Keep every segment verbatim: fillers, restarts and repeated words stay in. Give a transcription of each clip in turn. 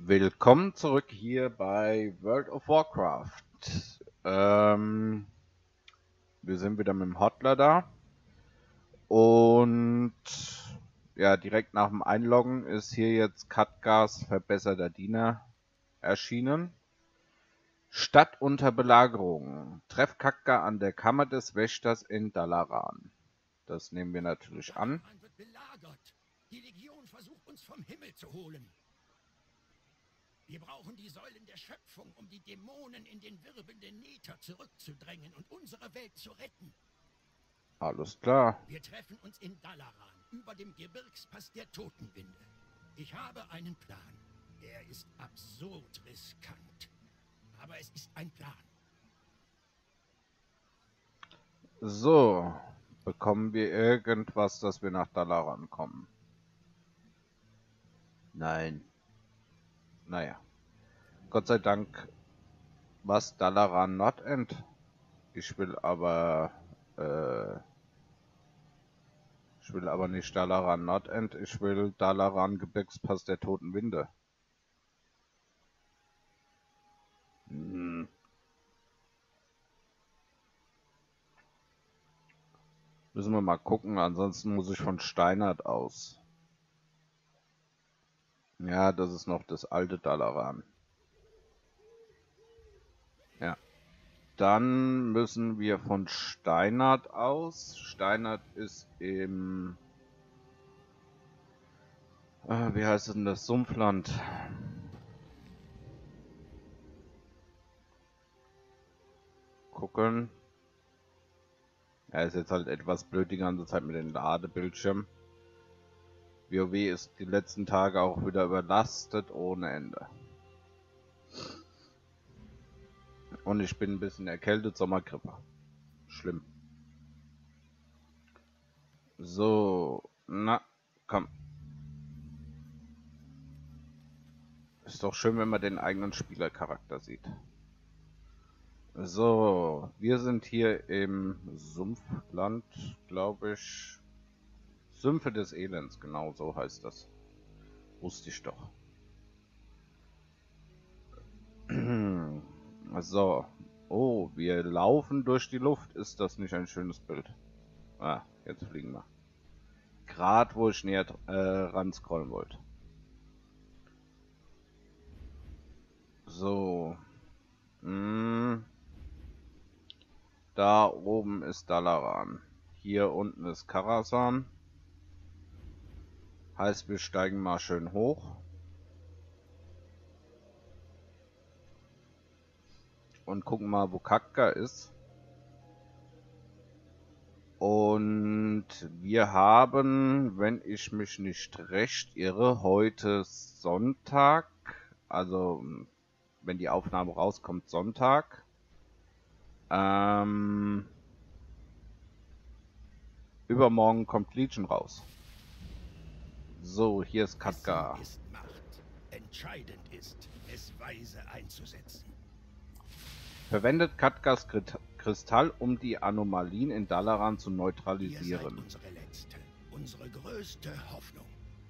Willkommen zurück hier bei World of Warcraft. Ähm, wir sind wieder mit dem Hotler da. Und ja, direkt nach dem Einloggen ist hier jetzt Khadgas verbesserter Diener erschienen. Stadt unter Belagerung. Treff Khadgar an der Kammer des Wächters in Dalaran. Das nehmen wir natürlich an. Dalaran wird belagert. Die Legion versucht uns vom Himmel zu holen. Wir brauchen die Säulen der Schöpfung, um die Dämonen in den wirbelnden Nether zurückzudrängen und unsere Welt zu retten. Alles klar. Wir treffen uns in Dalaran, über dem Gebirgspass der Totenwinde. Ich habe einen Plan. Er ist absurd riskant. Aber es ist ein Plan. So, bekommen wir irgendwas, dass wir nach Dalaran kommen? Nein. Naja. Gott sei Dank, was Dalaran Nordend? Ich will aber, äh, ich will aber nicht Dalaran Nordend, ich will Dalaran Gebirgspass der Toten Winde. Hm. Müssen wir mal gucken, ansonsten muss ich von Steinert aus. Ja, das ist noch das alte Dalaran. Ja. Dann müssen wir von Steinert aus. Steinert ist im... Äh, wie heißt es denn das? Sumpfland. Gucken. Ja, ist jetzt halt etwas blöd die ganze Zeit mit den Ladebildschirmen. WoW ist die letzten Tage auch wieder überlastet ohne Ende. Und ich bin ein bisschen erkältet, Sommergrippe. Schlimm. So, na, komm. Ist doch schön, wenn man den eigenen Spielercharakter sieht. So, wir sind hier im Sumpfland, glaube ich. Sümpfe des Elends, genau so heißt das. Wusste ich doch. So. Oh, wir laufen durch die Luft. Ist das nicht ein schönes Bild? Ah, jetzt fliegen wir. Gerade wo ich näher äh, ran scrollen wollte. So. Hm. Da oben ist Dalaran. Hier unten ist Karasan. Heißt, wir steigen mal schön hoch. Und gucken mal, wo Khadgar ist. Und wir haben, wenn ich mich nicht recht irre, heute Sonntag. Also, wenn die Aufnahme rauskommt, Sonntag. Ähm, übermorgen kommt Legion raus. So, hier ist Khadgar. Wissen ist Macht. Entscheidend ist, es weise einzusetzen. Verwendet Khadgars Kristall, um die Anomalien in Dalaran zu Ihr neutralisieren. seid unsere letzte, unsere größte Hoffnung.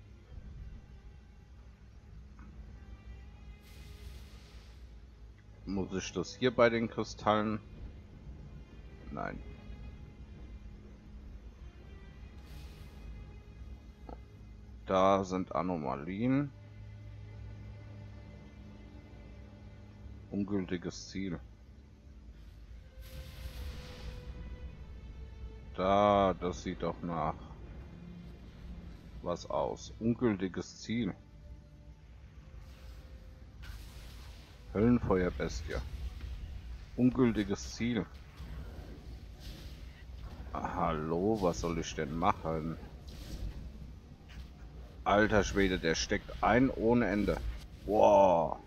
Muss ich das hier bei den Kristallen? Nein. Da sind Anomalien. Ungültiges Ziel. Da, das sieht doch nach was aus. Ungültiges Ziel. Höllenfeuerbestie. Ungültiges Ziel. Ah, hallo, was soll ich denn machen? Alter Schwede, der steckt ein ohne Ende. Wow.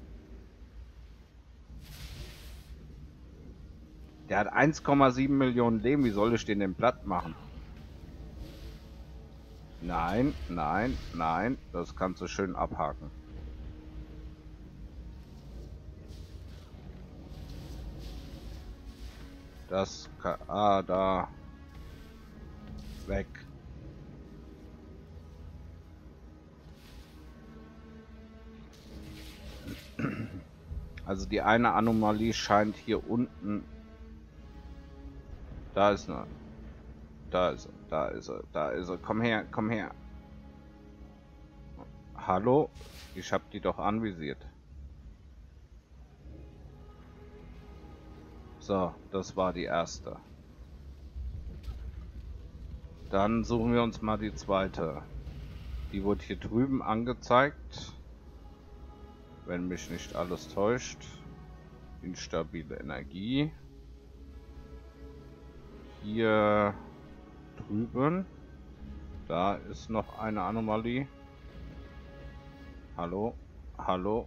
Der hat eins Komma sieben Millionen Leben. Wie soll ich den denn platt machen? Nein, nein, nein. Das kannst du schön abhaken. Das kann... Ah, da. Weg. Also die eine Anomalie scheint hier unten... Da ist eine... Da ist er, da ist er, da ist er. Komm her, komm her. Hallo? Ich hab die doch anvisiert. So, das war die erste. Dann suchen wir uns mal die zweite. Die wurde hier drüben angezeigt. Wenn mich nicht alles täuscht. Instabile Energie. Hier drüben. Da ist noch eine Anomalie. Hallo? Hallo?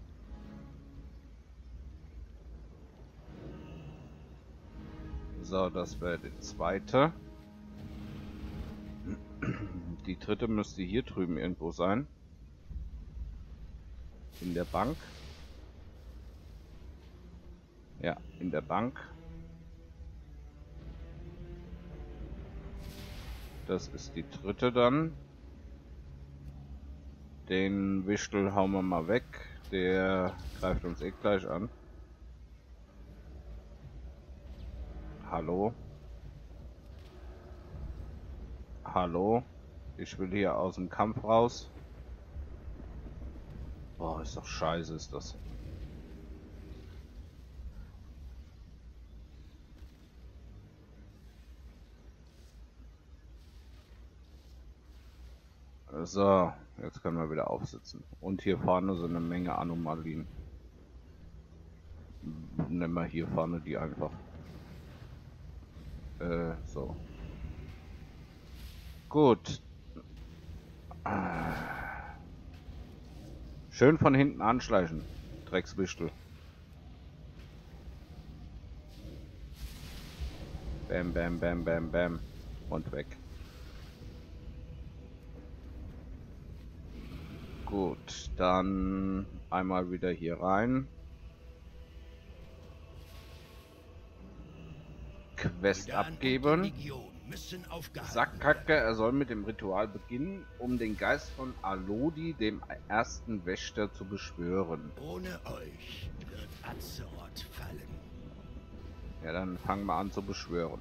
So, das wäre die zweite. Die dritte müsste hier drüben irgendwo sein. In der Bank. Ja, in der Bank. Das ist die dritte dann. Den Wichtel hauen wir mal weg. Der greift uns eh gleich an. Hallo? Hallo? Ich will hier aus dem Kampf raus. Boah, ist doch scheiße, ist das. So, jetzt können wir wieder aufsitzen. Und hier vorne sind eine Menge Anomalien. Nehmen wir hier vorne die einfach. Äh, so. Gut. Schön von hinten anschleichen, Dreckswichtel. Bam, bam, bam, bam, bam. Und weg. Gut, dann einmal wieder hier rein. Quest abgeben. Sackkacke, er soll mit dem Ritual beginnen, um den Geist von Alodi, dem ersten Wächter, zu beschwören. Ohne euch wird Azeroth fallen. Ja, dann fangen wir an zu beschwören.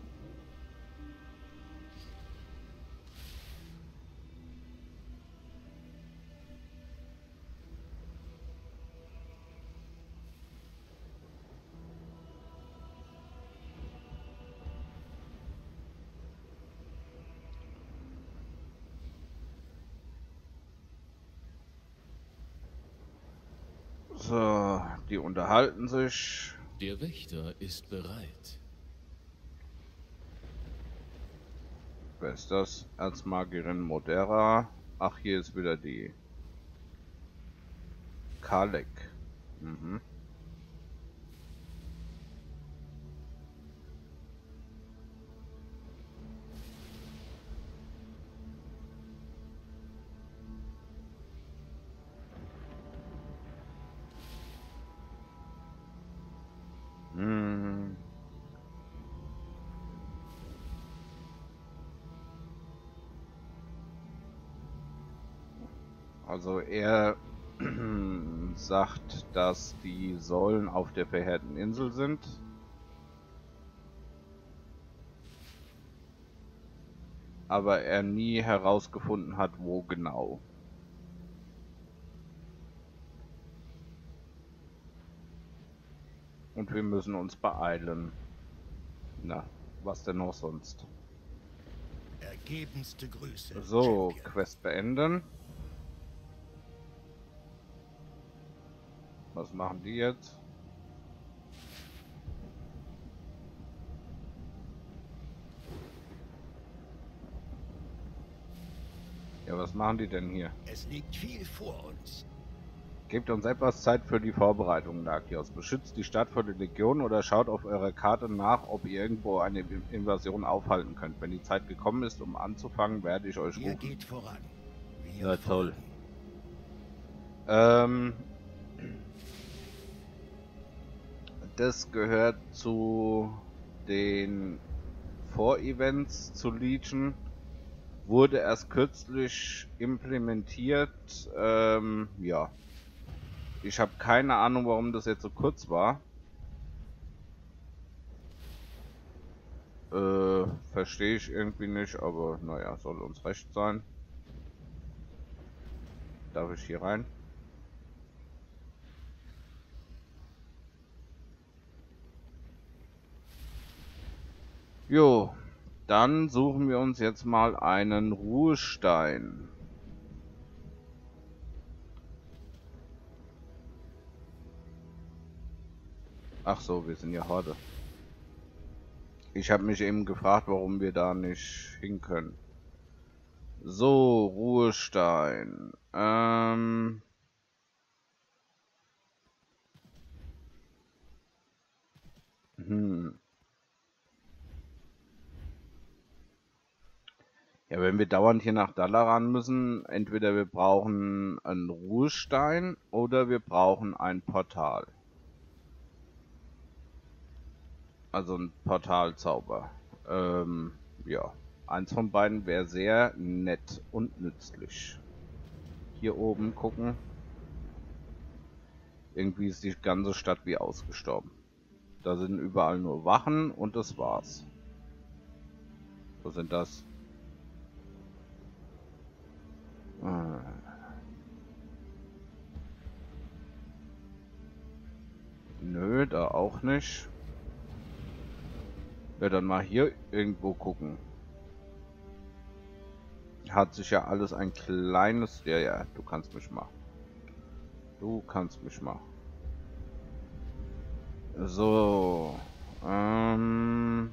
So, die unterhalten sich. Der Wächter ist bereit. Wer ist das? Erzmagierin Modera. Ach, hier ist wieder die Kalek. Mhm. Hm. Also er sagt, dass die Säulen auf der verheerten Insel sind. Aber er nie herausgefunden hat, wo genau. Und wir müssen uns beeilen. Na, was denn noch sonst? Ergebenste Grüße. So, Champion. Quest beenden. Was machen die jetzt? Ja, was machen die denn hier? Es liegt viel vor uns. Gebt uns etwas Zeit für die Vorbereitungen, Nakios. Beschützt die Stadt vor der Legion oder schaut auf eurer Karte nach, ob ihr irgendwo eine Invasion aufhalten könnt. Wenn die Zeit gekommen ist, um anzufangen, werde ich euch Ihr rufen. geht voran. Wir Ja, toll. folgen. Ähm, das gehört zu den Vorevents zu Legion. Wurde erst kürzlich implementiert. Ähm, ja. Ich habe keine Ahnung, warum das jetzt so kurz war. Äh, verstehe ich irgendwie nicht, aber naja, soll uns recht sein. Darf ich hier rein? Jo, dann suchen wir uns jetzt mal einen Ruhestein. Ach so, wir sind ja Horde. Ich habe mich eben gefragt, warum wir da nicht hin können. So, Ruhestein. Ähm... Hm. Ja, wenn wir dauernd hier nach Dalaran müssen, entweder wir brauchen einen Ruhestein oder wir brauchen ein Portal. Also ein Portalzauber. Ähm, ja. Eins von beiden wäre sehr nett und nützlich. Hier oben gucken. Irgendwie ist die ganze Stadt wie ausgestorben. Da sind überall nur Wachen und das war's. Wo sind das? Ah. Nö, da auch nicht. Ja, dann mal hier irgendwo gucken. Hat sich ja alles ein kleines... Ja, ja, du kannst mich machen. Du kannst mich machen. So. Ähm...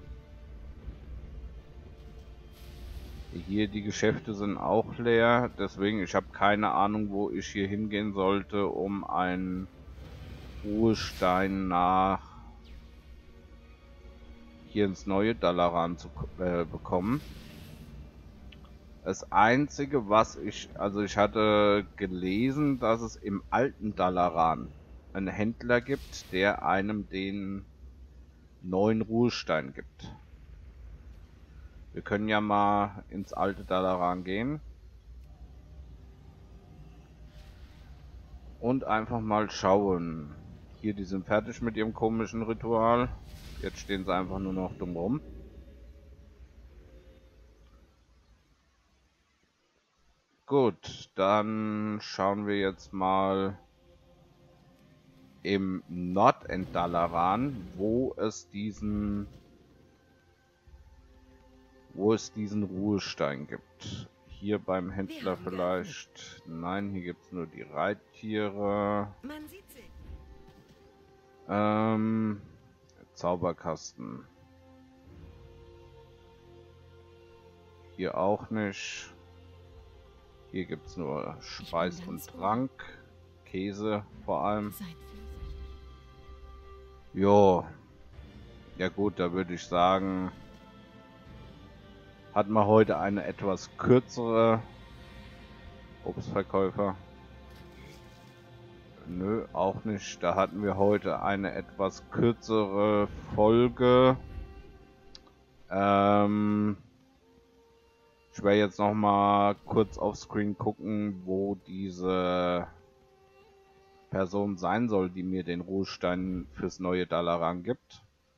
Hier die Geschäfte sind auch leer, deswegen ich habe keine Ahnung, wo ich hier hingehen sollte, um einen Ruhestein nach hier ins neue Dalaran zu äh, bekommen. Das einzige, was ich, also ich hatte gelesen, dass es im alten Dalaran einen Händler gibt, der einem den neuen Ruhestein gibt. Wir können ja mal ins alte Dalaran gehen. Und einfach mal schauen. Hier, die sind fertig mit ihrem komischen Ritual. Jetzt stehen sie einfach nur noch dumm rum. Gut, dann schauen wir jetzt mal im Nordend Dalaran, wo es diesen wo es diesen Ruhestein gibt. Hier beim Händler vielleicht. Nein, hier gibt es nur die Reittiere. Man sieht sie. Ähm, Zauberkasten. Hier auch nicht. Hier gibt es nur Speis und Trank. Käse vor allem. Seid vorsichtig. Jo. Ja gut, da würde ich sagen, hatten wir heute eine etwas kürzere Obstverkäufer. Nö, auch nicht. Da hatten wir heute eine etwas kürzere Folge. Ähm, ich werde jetzt noch mal kurz auf Screen gucken, wo diese Person sein soll, die mir den Ruhestein fürs neue Dalaran gibt.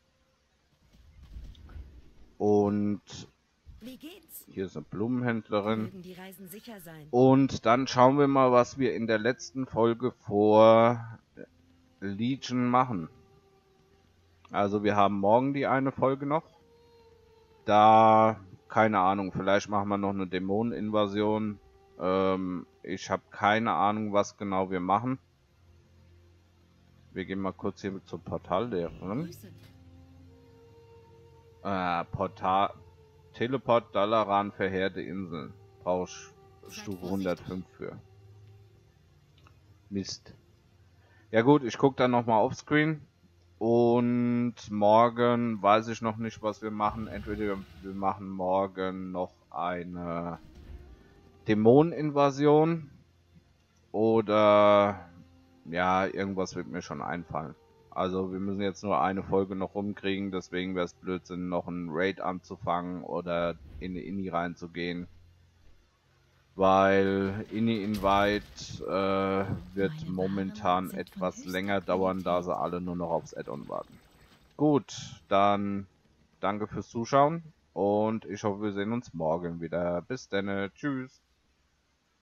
Und Wie geht's? hier ist eine Blumenhändlerin. Mögen die Reisen sicher sein. Und dann schauen wir mal, was wir in der letzten Folge vor Legion machen. Also wir haben morgen die eine Folge noch. Da, keine Ahnung, vielleicht machen wir noch eine Dämoneninvasion. Ähm, ich habe keine Ahnung, was genau wir machen. Wir gehen mal kurz hier zur Portallehrerin. Grüße. Äh, Portal... Teleport Dalaran verheerte Inseln. Brauchst Stufe hundertfünf für. Mist. Ja gut, ich gucke dann nochmal auf Screen. Und morgen weiß ich noch nicht, was wir machen. Entweder wir machen morgen noch eine Dämoneninvasion. Oder ja, irgendwas wird mir schon einfallen. Also wir müssen jetzt nur eine Folge noch rumkriegen, deswegen wäre es Blödsinn, noch einen Raid anzufangen oder in die Inni reinzugehen. weil Ini-Invite äh, wird Meine momentan Waren sind von etwas höchster länger dauern, da Qualität. sie alle nur noch aufs Add-on warten. Gut, dann danke fürs Zuschauen und ich hoffe, wir sehen uns morgen wieder. Bis dann, tschüss.